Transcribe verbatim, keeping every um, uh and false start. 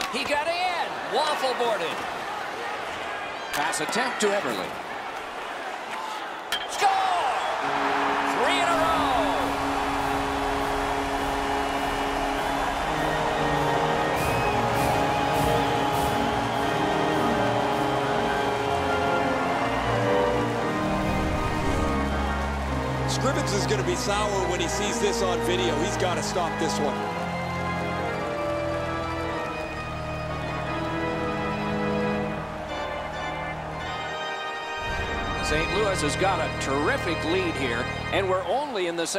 He got in. Waffle boarded. Pass attempt to Everly. Score! Three in a row. Scrivens is going to be sour when he sees this on video. He's got to stop this one. Saint Louis has got a terrific lead here, and we're only in the